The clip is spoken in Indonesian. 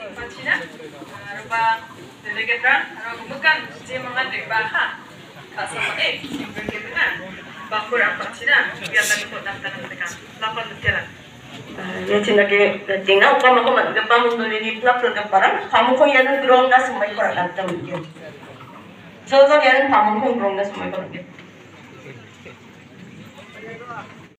Pachina, Ruba, Delegator, Romukan, Jimangan de Baha, Kasama, Simbergina, Bakur and Pachina, Yatan for Daftan, Lapan Tela. Ya Cina ke tinggal kamu kau gempa mendunia plak tergemparan, kamu kau yang gerong dah semai korak lantam dia. So yang kamu kau gerong dah semai korak dia.